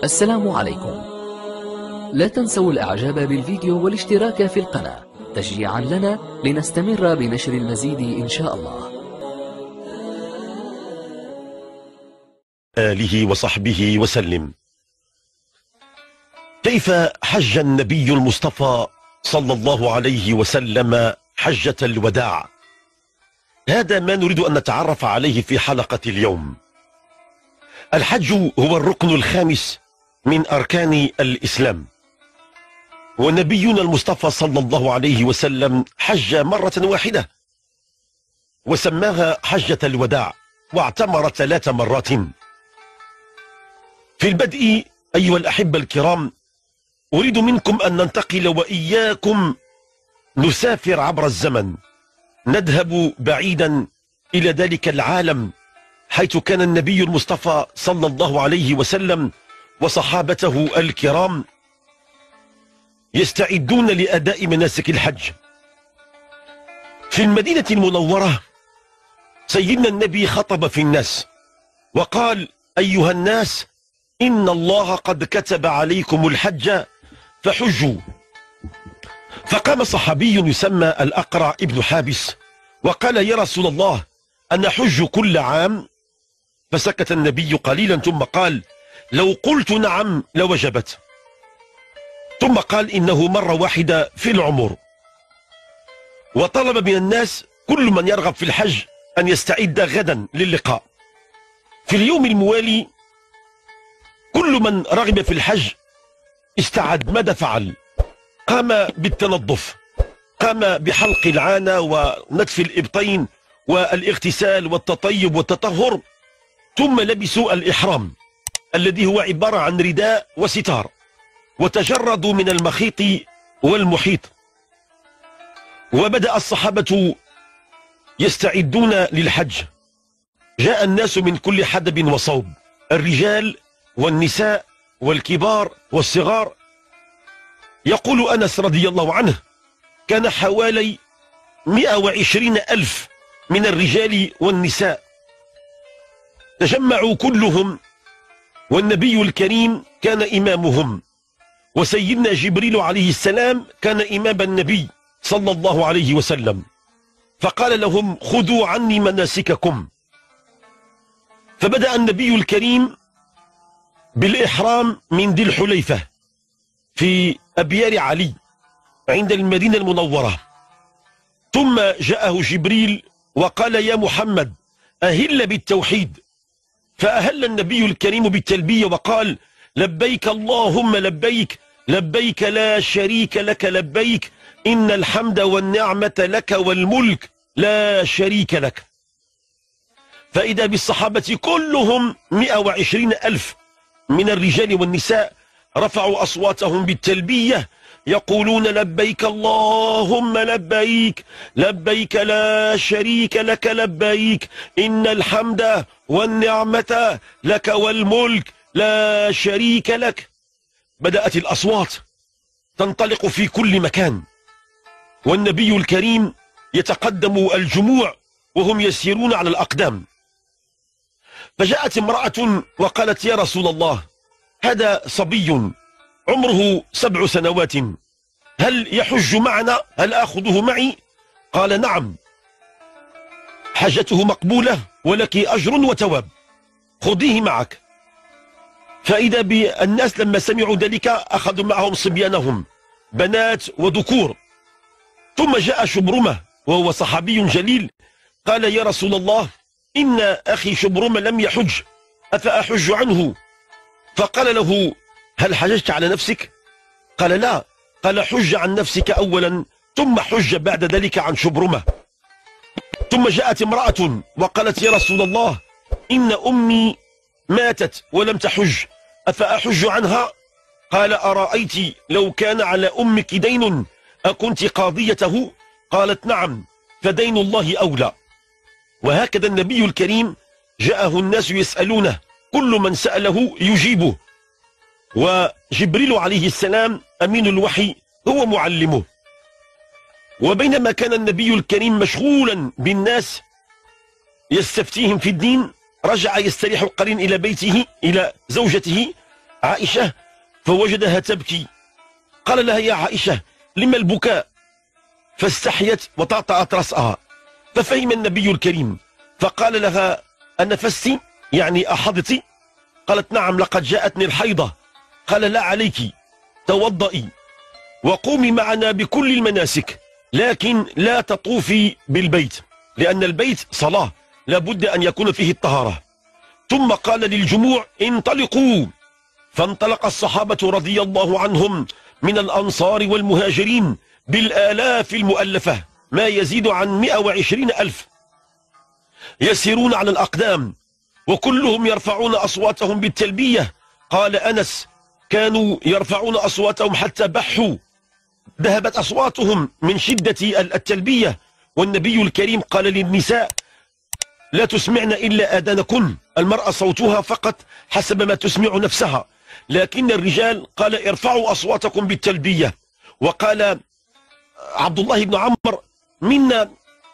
السلام عليكم. لا تنسوا الإعجاب بالفيديو والاشتراك في القناة تشجيعا لنا لنستمر بنشر المزيد إن شاء الله. آله وصحبه وسلم. كيف حج النبي المصطفى صلى الله عليه وسلم حجة الوداع؟ هذا ما نريد أن نتعرف عليه في حلقة اليوم. الحج هو الركن الخامس من أركان الإسلام، ونبينا المصطفى صلى الله عليه وسلم حج مرة واحدة وسماها حجة الوداع، واعتمر 3 مرات. في البدء أيها الأحبة الكرام، أريد منكم أن ننتقل وإياكم نسافر عبر الزمن، نذهب بعيدا إلى ذلك العالم حيث كان النبي المصطفى صلى الله عليه وسلم وصحابته الكرام يستعدون لأداء مناسك الحج. في المدينة المنورة سيدنا النبي خطب في الناس وقال: أيها الناس، إن الله قد كتب عليكم الحج فحجوا. فقام صحابي يسمى الأقرع ابن حابس وقال: يا رسول الله، أنا حج كل عام؟ فسكت النبي قليلا ثم قال: لو قلت نعم لوجبت. ثم قال: إنه مرة واحدة في العمر. وطلب من الناس كل من يرغب في الحج أن يستعد غدا للقاء. في اليوم الموالي كل من رغب في الحج استعد. ماذا فعل؟ قام بالتنظف، قام بحلق العانة ونتف الإبطين والاغتسال والتطيب والتطهر، ثم لبسوا الإحرام الذي هو عبارة عن رداء وستار، وتجردوا من المخيط والمحيط. وبدأ الصحابة يستعدون للحج. جاء الناس من كل حدب وصوب، الرجال والنساء والكبار والصغار. يقول أنس رضي الله عنه: كان حوالي 120,000 من الرجال والنساء تجمعوا كلهم، والنبي الكريم كان إمامهم، وسيدنا جبريل عليه السلام كان إمام النبي صلى الله عليه وسلم. فقال لهم: خذوا عني مناسككم. فبدأ النبي الكريم بالإحرام من ذي الحليفة في أبيار علي عند المدينة المنورة. ثم جاءه جبريل وقال: يا محمد، أهل بالتوحيد. فأهل النبي الكريم بالتلبية وقال: لبيك اللهم لبيك، لبيك لا شريك لك لبيك، إن الحمد والنعمة لك والملك لا شريك لك. فإذا بالصحابة كلهم 120,000 من الرجال والنساء رفعوا أصواتهم بالتلبية يقولون: لبيك اللهم لبيك، لبيك لا شريك لك لبيك، إن الحمد والنعمة لك والملك لا شريك لك. بدأت الأصوات تنطلق في كل مكان، والنبي الكريم يتقدم الجموع وهم يسيرون على الأقدام. فجاءت امرأة وقالت: يا رسول الله، هذا صبي عمره 7 سنوات، هل يحج معنا؟ هل آخذه معي؟ قال: نعم، حجته مقبولة ولك أجر وثواب، خذيه معك. فإذا بالناس لما سمعوا ذلك أخذوا معهم صبيانهم، بنات وذكور. ثم جاء شبرمة وهو صحابي جليل قال: يا رسول الله، إن أخي شبرمة لم يحج، أفأحج عنه؟ فقال له: هل حججت على نفسك؟ قال: لا. قال: حج عن نفسك أولا ثم حج بعد ذلك عن شبرمة. ثم جاءت امرأة وقالت: يا رسول الله، إن أمي ماتت ولم تحج، أفأحج عنها؟ قال: أرأيت لو كان على أمك دين أكنت قاضيته؟ قالت: نعم، فدين الله أولى. وهكذا النبي الكريم جاءه الناس يسألونه، كل من سأله يجيبه، وجبريل عليه السلام أمين الوحي هو معلمه. وبينما كان النبي الكريم مشغولا بالناس يستفتيهم في الدين، رجع يستريح القرين إلى بيته إلى زوجته عائشة فوجدها تبكي. قال لها: يا عائشة لما البكاء؟ فاستحيت وطأطأت رأسها. ففهم النبي الكريم فقال لها: أنفست يعني أحضت؟ قالت: نعم لقد جاءتني الحيضة. قال: لا عليك، توضئي وقومي معنا بكل المناسك، لكن لا تطوفي بالبيت، لأن البيت صلاة لابد أن يكون فيه الطهارة. ثم قال للجموع: انطلقوا. فانطلق الصحابة رضي الله عنهم من الأنصار والمهاجرين بالآلاف المؤلفة، ما يزيد عن 120 ألف، يسيرون على الأقدام وكلهم يرفعون أصواتهم بالتلبية. قال أنس: كانوا يرفعون أصواتهم حتى بحوا، ذهبت أصواتهم من شدة التلبية. والنبي الكريم قال للنساء: لا تسمعن إلا آذانكن، المرأة صوتها فقط حسب ما تسمع نفسها، لكن الرجال قال: ارفعوا أصواتكم بالتلبية. وقال عبد الله بن عمرو: منا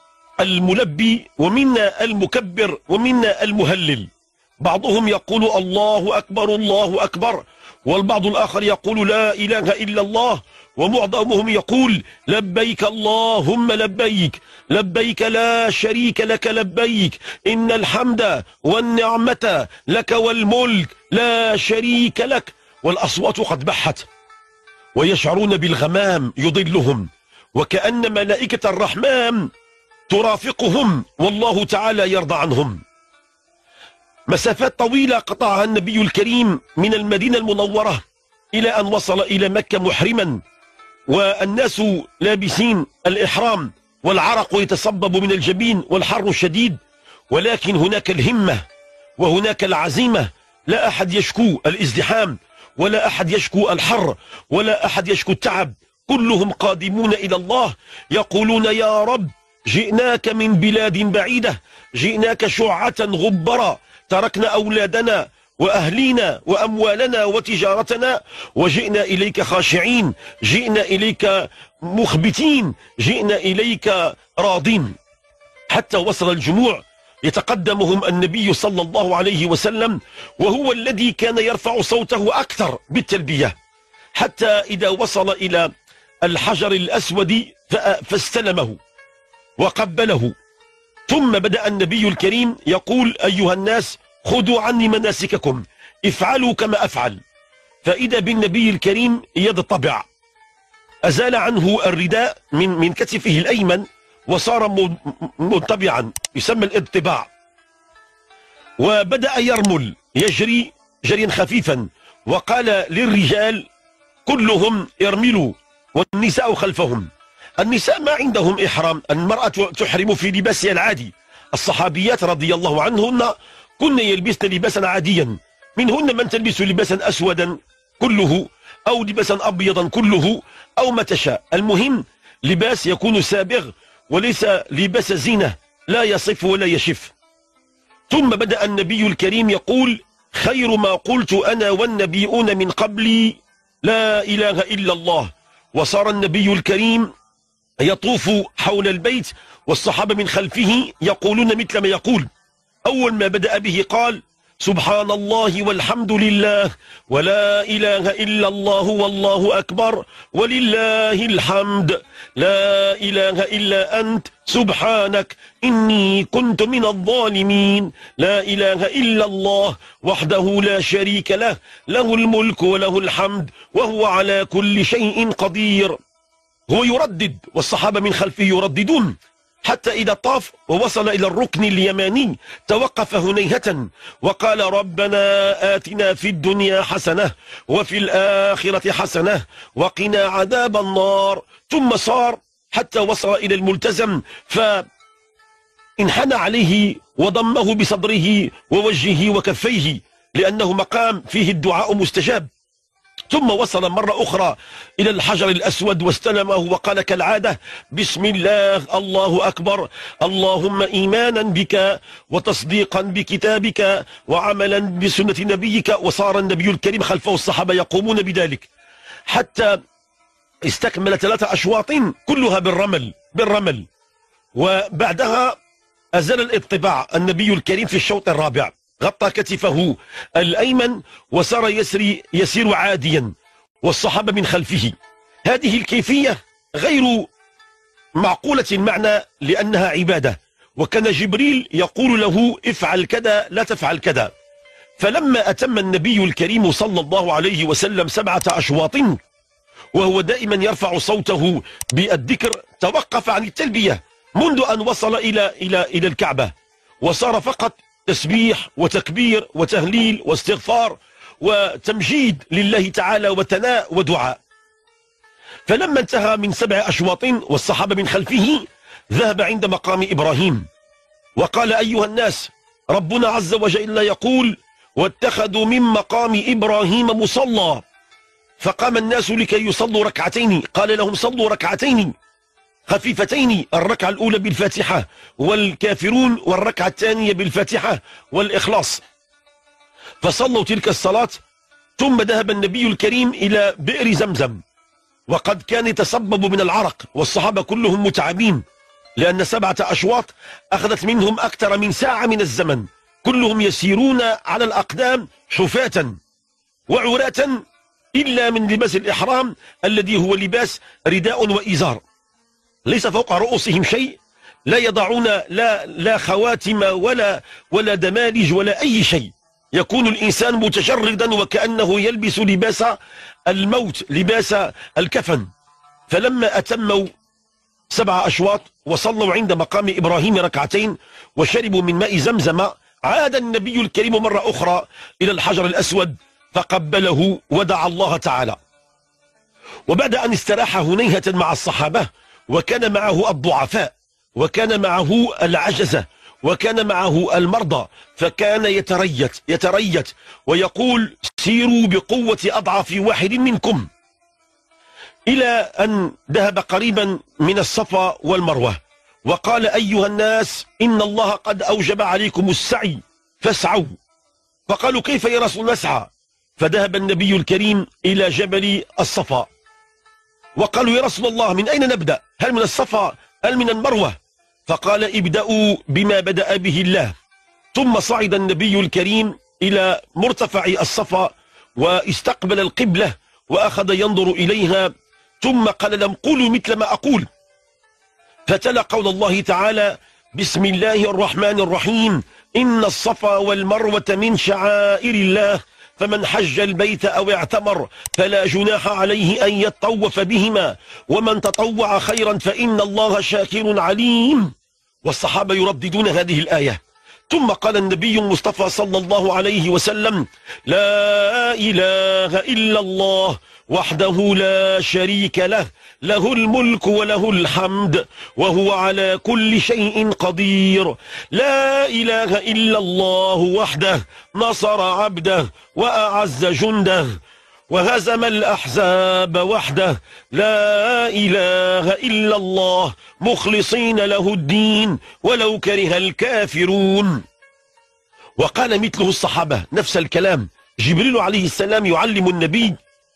الملبي ومنا المكبر ومنا المهلل، بعضهم يقول الله أكبر الله أكبر، والبعض الآخر يقول لا إله إلا الله، ومعظمهم يقول لبيك اللهم لبيك، لبيك لا شريك لك لبيك، إن الحمد والنعمة لك والملك لا شريك لك. والأصوات قد بحت ويشعرون بالغمام يضلهم، وكأن ملائكة الرحمن ترافقهم والله تعالى يرضى عنهم. مسافات طويلة قطعها النبي الكريم من المدينة المنورة إلى أن وصل إلى مكة محرما، والناس لابسين الإحرام والعرق يتصبب من الجبين والحر الشديد، ولكن هناك الهمة وهناك العزيمة. لا أحد يشكو الازدحام، ولا أحد يشكو الحر، ولا أحد يشكو التعب، كلهم قادمون إلى الله يقولون: يا رب جئناك من بلاد بعيدة، جئناك شعة غبرا، تركنا أولادنا وأهلينا وأموالنا وتجارتنا وجئنا إليك خاشعين، جئنا إليك مخبتين، جئنا إليك راضين. حتى وصل الجموع يتقدمهم النبي صلى الله عليه وسلم، وهو الذي كان يرفع صوته أكثر بالتلبية، حتى إذا وصل إلى الحجر الأسود فاستلمه وقبله. ثم بدأ النبي الكريم يقول: أيها الناس خذوا عني مناسككم، افعلوا كما أفعل. فإذا بالنبي الكريم يضطبع، أزال عنه الرداء من كتفه الأيمن وصار منطبعا، يسمى الاضطباع، وبدأ يرمل يجري جريا خفيفا، وقال للرجال كلهم ارملوا والنساء خلفهم. النساء ما عندهم إحرام، المرأة تحرم في لباسها العادي. الصحابيات رضي الله عنهن كن يلبسن لباسا عاديا، منهن من تلبس لباسا أسودا كله أو لباسا أبيضا كله أو ما تشاء، المهم لباس يكون سابغ وليس لباس زينة لا يصف ولا يشف. ثم بدأ النبي الكريم يقول: خير ما قلت أنا والنبيون من قبلي لا إله إلا الله. وصار النبي الكريم يطوف حول البيت والصحابة من خلفه يقولون مثل ما يقول. أول ما بدأ به قال: سبحان الله والحمد لله ولا إله إلا الله والله أكبر ولله الحمد، لا إله إلا أنت سبحانك إني كنت من الظالمين، لا إله إلا الله وحده لا شريك له، له الملك وله الحمد وهو على كل شيء قدير. هو يردد والصحابة من خلفه يرددون، حتى إذا طاف ووصل إلى الركن اليماني توقف هنيهة وقال: ربنا آتنا في الدنيا حسنة وفي الآخرة حسنة وقنا عذاب النار. ثم صار حتى وصل إلى الملتزم فانحنى عليه وضمه بصدره ووجهه وكفيه، لأنه مقام فيه الدعاء مستجاب. ثم وصل مرة أخرى إلى الحجر الأسود واستلمه وقال كالعادة: بسم الله الله أكبر، اللهم إيمانا بك وتصديقا بكتابك وعملا بسنة نبيك. وصار النبي الكريم خلفه الصحابة يقومون بذلك حتى استكمل 3 أشواط كلها بالرمل. وبعدها أزال الاطباع النبي الكريم في الشوط الرابع، غطى كتفه الأيمن وصار يسير عاديا والصحابة من خلفه. هذه الكيفية غير معقولة المعنى لأنها عبادة، وكان جبريل يقول له افعل كذا لا تفعل كذا. فلما أتم النبي الكريم صلى الله عليه وسلم 7 أشواط وهو دائما يرفع صوته بالذكر، توقف عن التلبية منذ أن وصل إلى الكعبة، وصار فقط تسبيح وتكبير وتهليل واستغفار وتمجيد لله تعالى وثناء ودعاء. فلما انتهى من 7 أشواط والصحابة من خلفه، ذهب عند مقام إبراهيم وقال أيها الناس، ربنا عز وجل يقول واتخذوا من مقام إبراهيم مصلى. فقام الناس لكي يصلوا ركعتين، قال لهم صلوا ركعتين خفيفتين، الركعة الأولى بالفاتحة والكافرون، والركعة الثانية بالفاتحة والإخلاص. فصلوا تلك الصلاة، ثم ذهب النبي الكريم إلى بئر زمزم، وقد كان يتسبب من العرق، والصحابة كلهم متعبين لأن 7 أشواط أخذت منهم أكثر من ساعة من الزمن، كلهم يسيرون على الأقدام حفاة وعراة إلا من لباس الإحرام الذي هو لباس رداء وإزار، ليس فوق رؤوسهم شيء، لا يضعون لا خواتم ولا دمالج ولا أي شيء، يكون الإنسان متشردا وكأنه يلبس لباس الموت، لباس الكفن. فلما أتموا 7 أشواط وصلوا عند مقام إبراهيم ركعتين وشربوا من ماء زمزم، عاد النبي الكريم مرة أخرى إلى الحجر الأسود فقبله ودعا الله تعالى. وبعد أن استراح هنيهة مع الصحابة، وكان معه الضعفاء، وكان معه العجزة، وكان معه المرضى، فكان يتريت ويقول سيروا بقوة أضعف واحد منكم، إلى أن ذهب قريبا من الصفا والمروة وقال أيها الناس إن الله قد أوجب عليكم السعي فاسعوا. فقالوا كيف يا رسول الله نسعى؟ فذهب النبي الكريم إلى جبل الصفا وقالوا يا رسول الله من أين نبدأ؟ هل من الصفا هل من المروة؟ فقال ابدأوا بما بدأ به الله. ثم صعد النبي الكريم إلى مرتفع الصفا واستقبل القبلة وأخذ ينظر إليها، ثم قال لهم قولوا مثل ما أقول، فتلا قول الله تعالى بسم الله الرحمن الرحيم إن الصفا والمروة من شعائر الله فمن حج البيت أو اعتمر فلا جناح عليه أن يطوف بهما ومن تطوع خيرا فإن الله شاكر عليم. والصحابة يرددون هذه الآية. ثم قال النبي المصطفى صلى الله عليه وسلم لا إله إلا الله وحده لا شريك له له الملك وله الحمد وهو على كل شيء قدير. لا إله إلا الله وحده نصر عبده وأعز جنده وهزم الأحزاب وحده. لا إله إلا الله مخلصين له الدين ولو كره الكافرون. وقال مثله الصحابة نفس الكلام. جبريل عليه السلام يعلم النبي،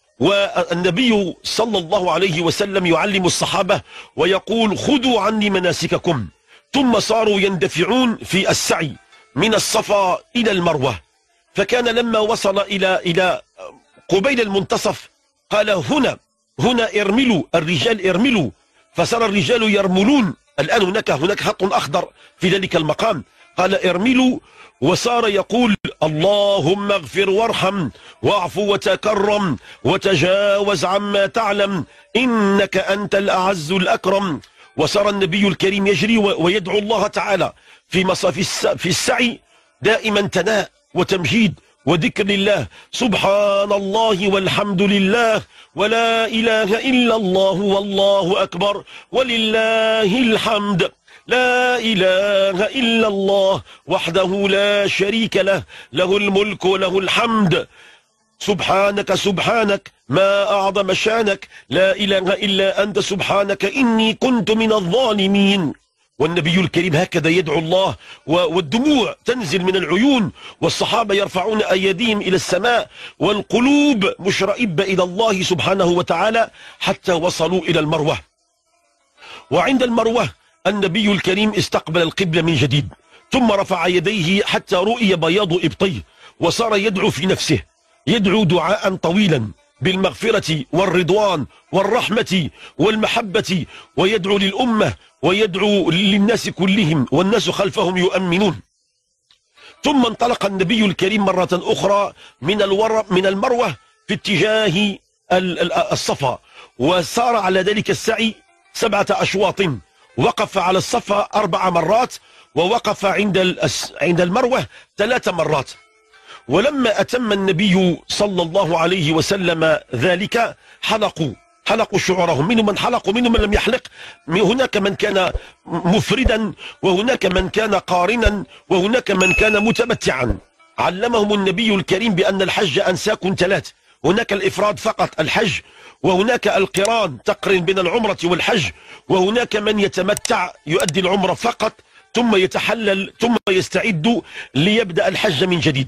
والنبي صلى الله عليه وسلم يعلم الصحابة ويقول خذوا عني مناسككم. ثم صاروا يندفعون في السعي من الصفا إلى المروة. فكان لما وصل إلى قبيل المنتصف قال هنا ارملوا، الرجال ارملوا. فصار الرجال يرملون. الآن هناك خط أخضر في ذلك المقام، قال ارملوا، وصار يقول اللهم اغفر وارحم واعف وتكرم وتجاوز عما تعلم إنك أنت الأعز الأكرم. وصار النبي الكريم يجري ويدعو الله تعالى في السعي دائما ثناء وتمجيد وذكر لله، سبحان الله والحمد لله ولا إله إلا الله والله أكبر ولله الحمد. لا إله إلا الله وحده لا شريك له له الملك وله الحمد. سبحانك سبحانك ما أعظم شانك لا إله إلا أنت سبحانك إني كنت من الظالمين. والنبي الكريم هكذا يدعو الله والدموع تنزل من العيون، والصحابة يرفعون أيديهم إلى السماء والقلوب مشرئبة إلى الله سبحانه وتعالى حتى وصلوا إلى المروة. وعند المروة النبي الكريم استقبل القبلة من جديد، ثم رفع يديه حتى رؤي بياض إبطيه، وصار يدعو في نفسه، يدعو دعاء طويلا بالمغفرة والرضوان والرحمة والمحبة، ويدعو للأمة ويدعو للناس كلهم، والناس خلفهم يؤمنون. ثم انطلق النبي الكريم مرة أخرى من المروة في اتجاه الصفا، وسار على ذلك السعي 7 أشواط، وقف على الصفا 4 مرات، ووقف عند المروة 3 مرات. ولما أتم النبي صلى الله عليه وسلم ذلك حلقوا شعورهم، منهم من حلق ومنهم من لم يحلق، هناك من كان مفردا وهناك من كان قارنا وهناك من كان متمتعا. علمهم النبي الكريم بأن الحج أنساك 3، هناك الإفراد فقط الحج، وهناك القران تقرن بين العمرة والحج، وهناك من يتمتع يؤدي العمرة فقط ثم يتحلل ثم يستعد ليبدأ الحج من جديد.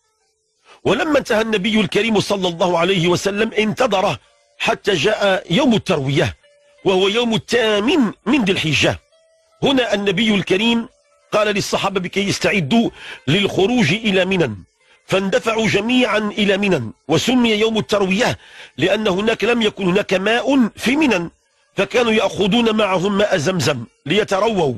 ولما انتهى النبي الكريم صلى الله عليه وسلم انتظره حتى جاء يوم التروية، وهو يوم الثامن من ذي الحجة. هنا النبي الكريم قال للصحابة بكي يستعدوا للخروج إلى منى، فاندفعوا جميعا إلى منى، وسمي يوم التروية لأن هناك لم يكن هناك ماء في منى، فكانوا يأخذون معهم ماء زمزم ليترووا.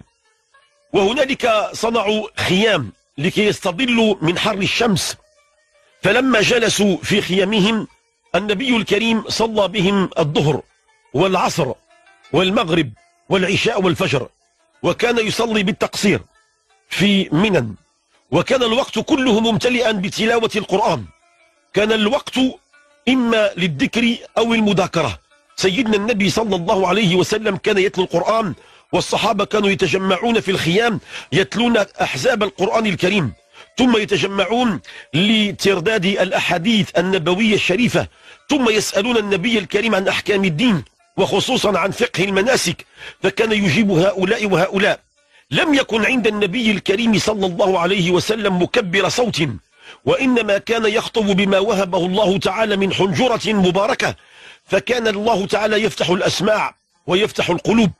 وهنالك صنعوا خيام لكي يستظلوا من حر الشمس. فلما جلسوا في خيامهم النبي الكريم صلى بهم الظهر والعصر والمغرب والعشاء والفجر، وكان يصلي بالتقصير في منى، وكان الوقت كله ممتلئا بتلاوة القرآن. كان الوقت إما للذكر أو المذاكرة. سيدنا النبي صلى الله عليه وسلم كان يتلو القرآن، والصحابة كانوا يتجمعون في الخيام يتلون أحزاب القرآن الكريم، ثم يتجمعون لترداد الأحاديث النبوية الشريفة، ثم يسألون النبي الكريم عن أحكام الدين وخصوصا عن فقه المناسك، فكان يجيب هؤلاء وهؤلاء. لم يكن عند النبي الكريم صلى الله عليه وسلم مكبر صوت، وإنما كان يخطب بما وهبه الله تعالى من حنجرة مباركة، فكان الله تعالى يفتح الأسماع ويفتح القلوب.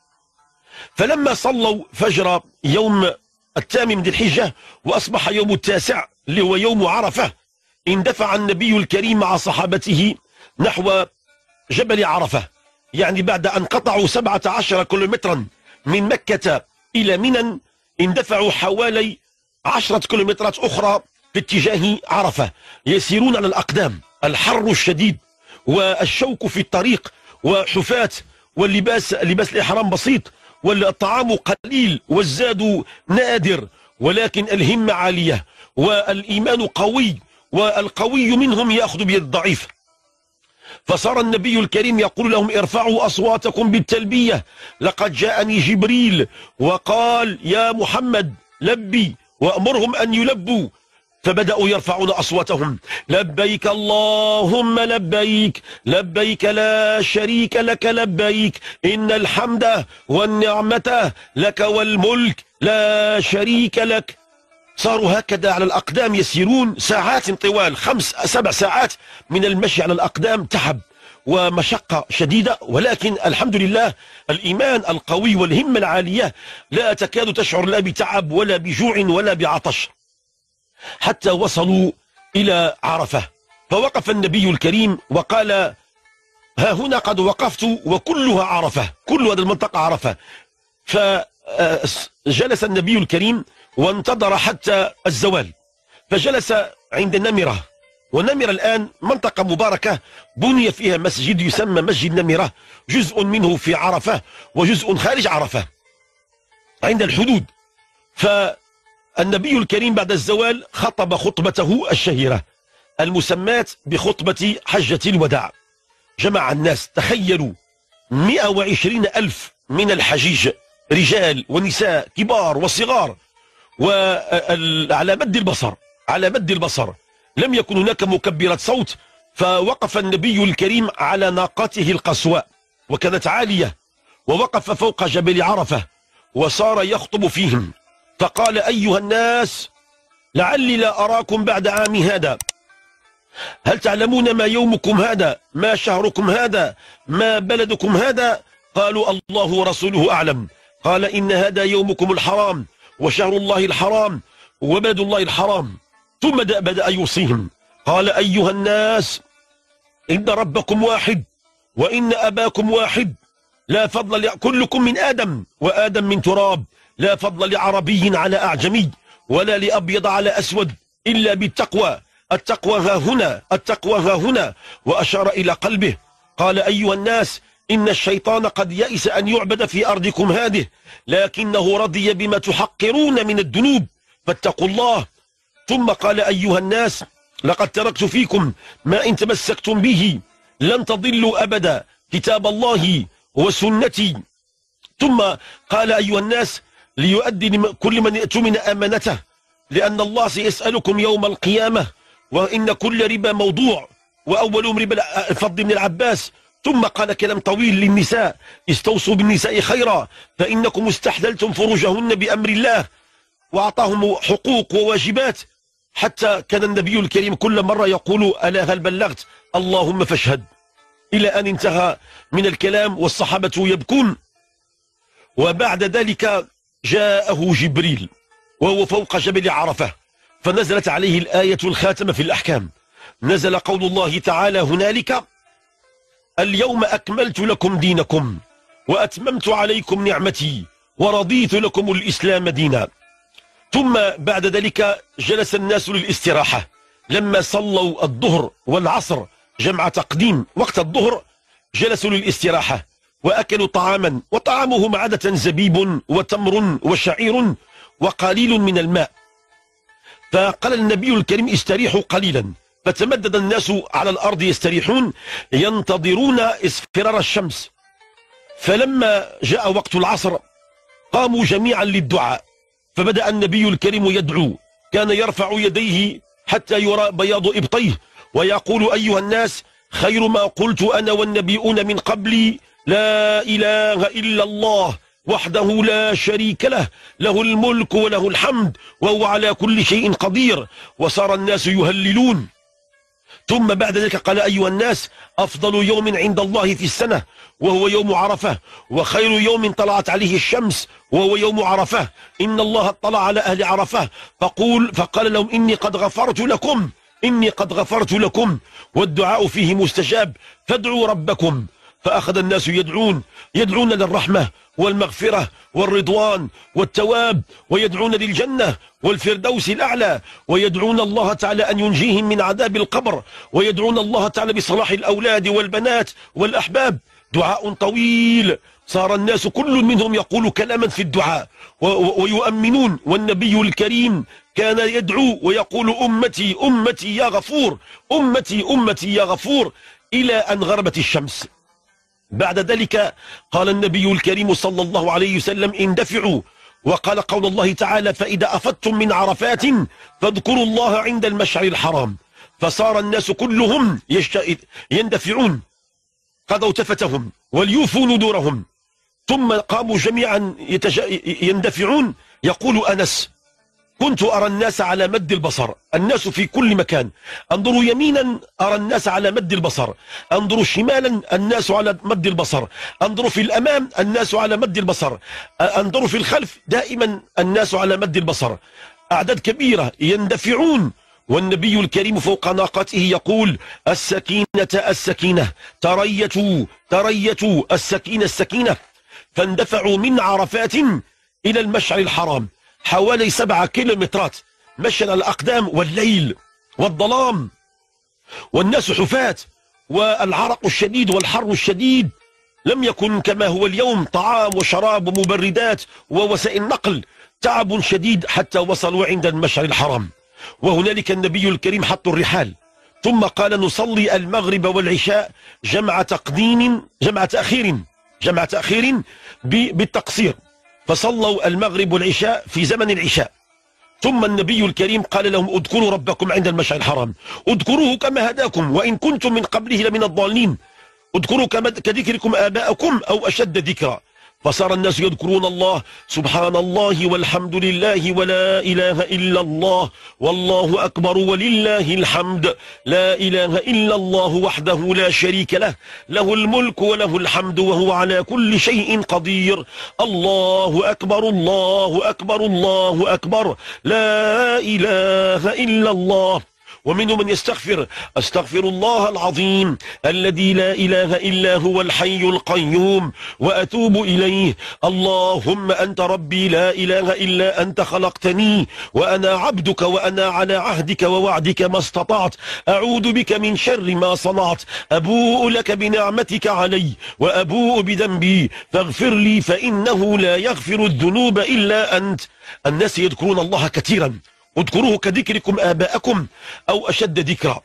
فلما صلوا فجر يوم الثامن من الحجة وأصبح يوم التاسع اللي هو يوم عرفة، اندفع النبي الكريم مع صحابته نحو جبل عرفة، يعني بعد أن قطعوا 17 كيلومترا من مكة إلى منى اندفعوا حوالي 10 كيلومترات أخرى في اتجاه عرفة، يسيرون على الأقدام، الحر الشديد والشوك في الطريق وحفاة، واللباس لباس الإحرام بسيط، والطعام قليل والزاد نادر، ولكن الهمة عالية والإيمان قوي، والقوي منهم يأخذ بيد الضعيف. فصار النبي الكريم يقول لهم ارفعوا أصواتكم بالتلبية، لقد جاءني جبريل وقال يا محمد لبي، وأمرهم أن يلبوا. فبدأوا يرفعون أصواتهم لبيك اللهم لبيك، لبيك لا شريك لك لبيك، إن الحمد والنعمة لك والملك لا شريك لك. صاروا هكذا على الأقدام يسيرون ساعات طوال، 5 7 ساعات من المشي على الأقدام، تعب ومشقة شديدة، ولكن الحمد لله الإيمان القوي والهمة العالية لا تكاد تشعر لا بتعب ولا بجوع ولا بعطش، حتى وصلوا إلى عرفة. فوقف النبي الكريم وقال ها هنا قد وقفت وكلها عرفة، كل هذه المنطقة عرفة. فجلس النبي الكريم وانتظر حتى الزوال، فجلس عند نمرة، ونمرة الآن منطقة مباركة بني فيها مسجد يسمى مسجد نمرة، جزء منه في عرفة وجزء خارج عرفة عند الحدود. فالنبي الكريم بعد الزوال خطب خطبته الشهيرة المسماة بخطبة حجة الوداع. جمع الناس، تخيلوا 120,000 من الحجيج، رجال ونساء كبار وصغار، وعلى مد البصر لم يكن هناك مكبرات صوت. فوقف النبي الكريم على ناقته القصواء وكانت عالية، ووقف فوق جبل عرفة وصار يخطب فيهم، فقال أيها الناس لعلي لا أراكم بعد عام هذا، هل تعلمون ما يومكم هذا، ما شهركم هذا، ما بلدكم هذا؟ قالوا الله ورسوله أعلم. قال إن هذا يومكم الحرام، وشهر الله الحرام وبلد الله الحرام. ثم بدأ يوصيهم، قال أيها الناس إن ربكم واحد وإن أباكم واحد، لا فضل كلكم من آدم وآدم من تراب، لا فضل لعربي على أعجمي ولا لأبيض على أسود إلا بالتقوى، التقوى ها هنا، التقوى ها هنا، وأشار إلى قلبه. قال أيها الناس إن الشيطان قد يئس أن يعبد في أرضكم هذه، لكنه رضي بما تحقرون من الذنوب فاتقوا الله. ثم قال أيها الناس لقد تركت فيكم ما إن تمسكتم به لن تضلوا أبدا، كتاب الله وسنتي. ثم قال أيها الناس ليؤدي كل من اؤتمن أمانته، لأن الله سيسألكم يوم القيامة، وإن كل ربا موضوع، وأولهم ربا الفضل بن العباس. ثم قال كلام طويل للنساء، استوصوا بالنساء خيرا فإنكم استحللتم فروجهن بأمر الله، وأعطاهم حقوق وواجبات، حتى كان النبي الكريم كل مرة يقول ألا هل بلغت؟ اللهم فاشهد، إلى أن انتهى من الكلام والصحابة يبكون. وبعد ذلك جاءه جبريل وهو فوق جبل عرفة، فنزلت عليه الآية الخاتمة في الأحكام، نزل قول الله تعالى هنالك اليوم أكملت لكم دينكم وأتممت عليكم نعمتي ورضيت لكم الإسلام دينا. ثم بعد ذلك جلس الناس للاستراحة، لما صلوا الظهر والعصر جمع تقديم وقت الظهر جلسوا للاستراحة وأكلوا طعاما، وطعامهم عادة زبيب وتمر وشعير وقليل من الماء. فقال النبي الكريم استريحوا قليلا، فتمدد الناس على الأرض يستريحون ينتظرون اصفرار الشمس. فلما جاء وقت العصر قاموا جميعا للدعاء، فبدأ النبي الكريم يدعو، كان يرفع يديه حتى يرى بياض إبطيه ويقول أيها الناس خير ما قلت أنا والنبيون من قبلي لا إله إلا الله وحده لا شريك له، له الملك وله الحمد وهو على كل شيء قدير. وصار الناس يهللون. ثم بعد ذلك قال أيها الناس أفضل يوم عند الله في السنة وهو يوم عرفة، وخير يوم طلعت عليه الشمس وهو يوم عرفة، إن الله اطلع على أهل عرفة فقال لهم إني قد غفرت لكم، إني قد غفرت لكم، والدعاء فيه مستجاب، فادعوا ربكم. فأخذ الناس يدعون للرحمة والمغفرة والرضوان والتواب، ويدعون للجنة والفردوس الأعلى، ويدعون الله تعالى أن ينجيهم من عذاب القبر، ويدعون الله تعالى بصلاح الأولاد والبنات والأحباب. دعاء طويل، صار الناس كل منهم يقول كلاما في الدعاء ويؤمنون، والنبي الكريم كان يدعو ويقول أمتي أمتي يا غفور، أمتي أمتي يا غفور، إلى أن غربت الشمس. بعد ذلك قال النبي الكريم صلى الله عليه وسلم اندفعوا، وقال قول الله تعالى فإذا أفضتم من عرفات فاذكروا الله عند المشعر الحرام. فصار الناس كلهم يندفعون، قضوا تفتهم وليوفوا نذورهم. ثم قاموا جميعا يندفعون. يقول أنس كنت أرى الناس على مد البصر، الناس في كل مكان، انظروا يمينا أرى الناس على مد البصر، انظروا شمالا الناس على مد البصر، انظروا في الأمام الناس على مد البصر، انظروا في الخلف دائما الناس على مد البصر، أعداد كبيرة يندفعون. والنبي الكريم فوق ناقته يقول السكينة السكينة، تريتوا السكينة السكينة. فاندفعوا من عرفات إلى المشعر الحرام حوالي 7 كيلومترات مشى على الأقدام والليل والظلام، والناس حفاة، والعرق الشديد والحر الشديد، لم يكن كما هو اليوم طعام وشراب ومبردات ووسائل نقل، تعب شديد حتى وصلوا عند المشعر الحرام. وهنالك النبي الكريم حط الرحال، ثم قال نصلي المغرب والعشاء جمع تأخير بالتقصير، فصلوا المغرب والعشاء في زمن العشاء. ثم النبي الكريم قال لهم اذكروا ربكم عند المشعر الحرام، اذكروه كما هداكم وإن كنتم من قبله لمن الضالين، اذكروا كذكركم آباءكم أو أشد ذكرا. فصار الناس يذكرون الله سبحان الله والحمد لله ولا إله إلا الله والله أكبر ولله الحمد لا إله إلا الله وحده لا شريك له له الملك وله الحمد وهو على كل شيء قدير الله أكبر الله أكبر الله أكبر لا إله إلا الله. ومنهم من يستغفر أستغفر الله العظيم الذي لا إله إلا هو الحي القيوم وأتوب إليه اللهم أنت ربي لا إله إلا أنت خلقتني وأنا عبدك وأنا على عهدك ووعدك ما استطعت أعوذ بك من شر ما صنعت أبوء لك بنعمتك علي وأبوء بذنبي فاغفر لي فإنه لا يغفر الذنوب إلا أنت. الناس يذكرون الله كثيرا، اذكروه كذكركم آباءكم أو أشد ذكرا،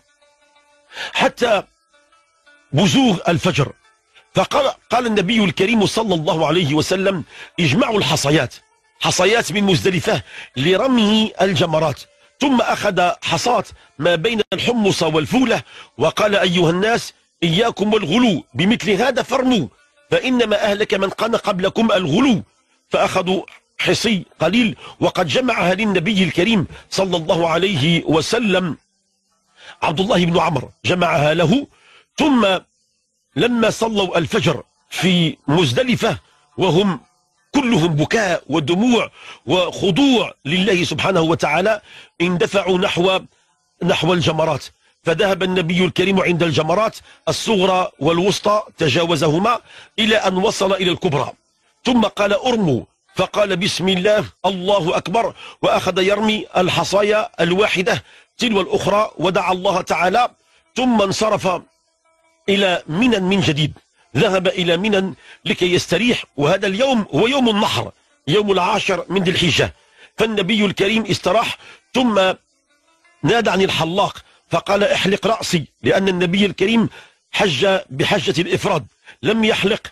حتى بزوغ الفجر. فقال النبي الكريم صلى الله عليه وسلم اجمعوا الحصيات، حصيات من مزدلفة لرمي الجمرات، ثم أخذ حصات ما بين الحمص والفولة وقال أيها الناس إياكم والغلو بمثل هذا فارموا فإنما أهلك من كان قبلكم الغلو. فأخذوا حصي قليل وقد جمعها للنبي الكريم صلى الله عليه وسلم عبد الله بن عمرو جمعها له. ثم لما صلوا الفجر في مزدلفة وهم كلهم بكاء ودموع وخضوع لله سبحانه وتعالى اندفعوا نحو الجمرات، فذهب النبي الكريم عند الجمرات الصغرى والوسطى تجاوزهما إلى أن وصل إلى الكبرى، ثم قال ارموا فقال بسم الله الله أكبر وأخذ يرمي الحصايا الواحدة تلو الأخرى ودعا الله تعالى، ثم انصرف إلى منى من جديد، ذهب إلى منى لكي يستريح. وهذا اليوم هو يوم النحر، يوم 10 من ذي الحجة، فالنبي الكريم استراح ثم نادى عن الحلاق فقال احلق رأسي، لأن النبي الكريم حج بحجة الإفراد لم يحلق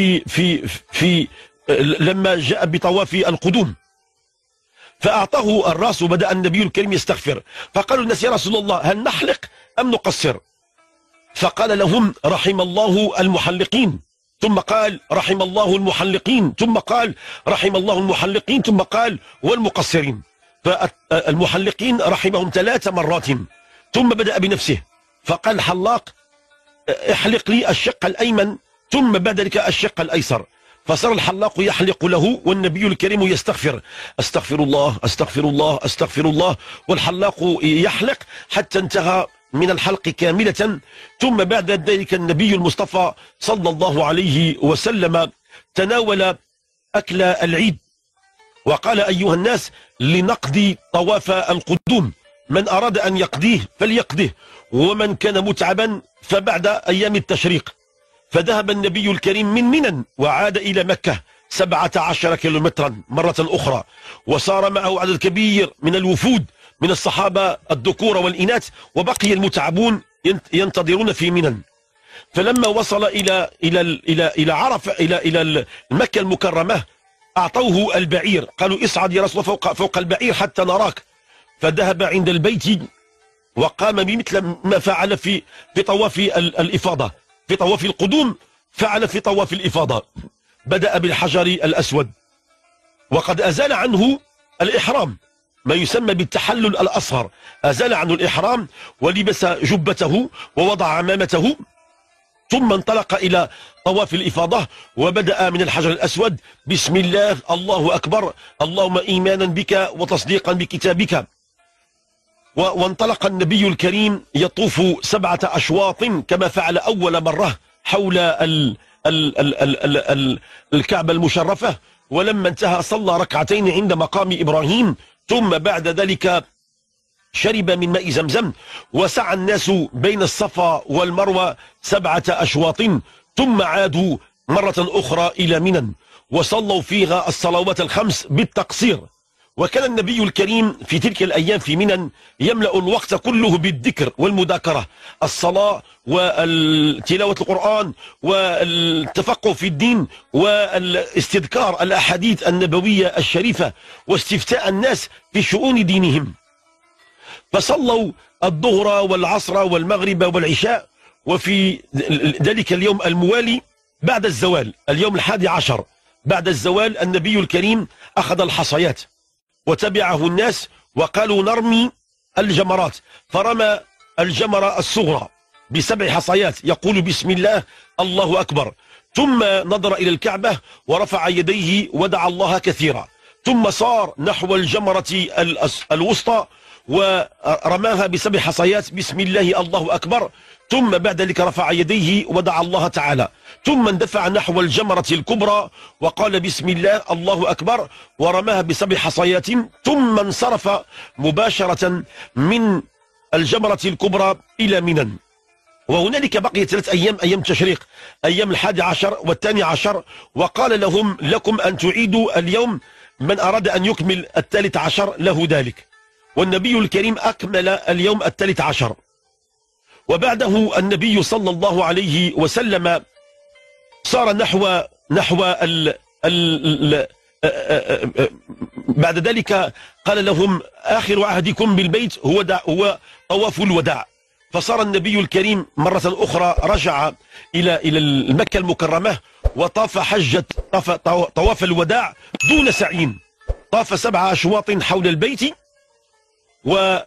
في لما جاء بطواف القدوم، فأعطاه الرأس وبدأ النبي الكريم يستغفر. فقالوا الناس يا رسول الله هل نحلق أم نقصر؟ فقال لهم رحم الله المحلقين، ثم قال رحم الله المحلقين، ثم قال رحم الله المحلقين، ثم قال والمقصرين. فالمحلقين رحمهم 3 مرات، ثم بدأ بنفسه فقال الحلاق احلق لي الشق الأيمن ثم بعد ذلك الشق الأيسر، فصار الحلاق يحلق له والنبي الكريم يستغفر استغفر الله استغفر الله استغفر الله، والحلاق يحلق حتى انتهى من الحلق كاملة. ثم بعد ذلك النبي المصطفى صلى الله عليه وسلم تناول أكل العيد وقال أيها الناس لنقضي طواف القدوم، من أراد أن يقضيه فليقضيه، ومن كان متعبا فبعد أيام التشريق. فذهب النبي الكريم من منى وعاد إلى مكة 17 كيلومترا مرة أخرى، وصار معه عدد كبير من الوفود من الصحابة الذكور والإناث، وبقي المتعبون ينتظرون في منى. فلما وصل إلى عرفة إلى مكة المكرمة أعطوه البعير، قالوا اصعد يا رسول الله فوق البعير حتى نراك. فذهب عند البيت وقام بمثل ما فعل في طواف الإفاضة، في طواف القدوم فعل في طواف الإفاضة، بدأ بالحجر الأسود وقد أزال عنه الإحرام، ما يسمى بالتحلل الأصغر، أزال عنه الإحرام ولبس جبته ووضع عمامته، ثم انطلق إلى طواف الإفاضة وبدأ من الحجر الأسود بسم الله الله أكبر اللهم إيمانا بك وتصديقا بكتابك. وانطلق النبي الكريم يطوف 7 أشواط كما فعل أول مرة حول الكعبة المشرفة، ولما انتهى صلى ركعتين عند مقام إبراهيم، ثم بعد ذلك شرب من ماء زمزم، وسعى الناس بين الصفا والمروة 7 أشواط، ثم عادوا مرة أخرى إلى منى وصلوا فيها الصلوات ال5 بالتقصير. وكان النبي الكريم في تلك الأيام في منى يملأ الوقت كله بالذكر والمذاكرة، الصلاة وتلاوة القرآن والتفقه في الدين والاستذكار الأحاديث النبوية الشريفة واستفتاء الناس في شؤون دينهم. فصلوا الظهر والعصر والمغرب والعشاء، وفي ذلك اليوم الموالي بعد الزوال اليوم 11 بعد الزوال النبي الكريم أخذ الحصيات وتبعه الناس وقالوا نرمي الجمرات، فرمى الجمرة الصغرى ب7 حصيات يقول بسم الله الله أكبر، ثم نظر إلى الكعبة ورفع يديه ودعا الله كثيرا، ثم صار نحو الجمرة الوسطى ورماها ب7 حصيات بسم الله الله أكبر، ثم بعد ذلك رفع يديه ودعا الله تعالى، ثم اندفع نحو الجمرة الكبرى وقال بسم الله الله أكبر ورماها ب7 حصيات، ثم انصرف مباشرة من الجمرة الكبرى إلى منى. وهنالك بقي 3 أيام، أيام تشريق، أيام 11 و12، وقال لهم لكم أن تعيدوا اليوم، من أراد أن يكمل 13 له ذلك، والنبي الكريم أكمل اليوم 13. وبعده النبي صلى الله عليه وسلم صار نحو بعد ذلك قال لهم آخر عهدكم بالبيت هو طواف الوداع، فصار النبي الكريم مرة أخرى رجع إلى مكة المكرمة وطاف طواف الوداع دون سعي، طاف 7 أشواط حول البيت، وصلى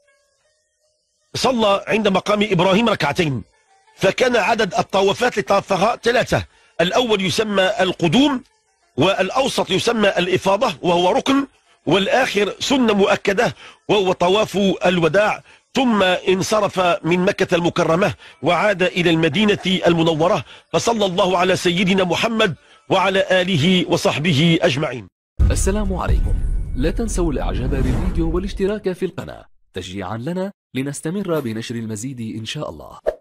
عند مقام إبراهيم 2، فكان عدد الطوافات اللي طافها 3، الأول يسمى القدوم، والأوسط يسمى الإفاضة وهو ركن، والآخر سنة مؤكدة وهو طواف الوداع، ثم انصرف من مكة المكرمة وعاد إلى المدينة المنورة، فصلى الله على سيدنا محمد وعلى آله وصحبه أجمعين. السلام عليكم، لا تنسوا الإعجاب بالفيديو والاشتراك في القناة تشجيعا لنا لنستمر بنشر المزيد إن شاء الله.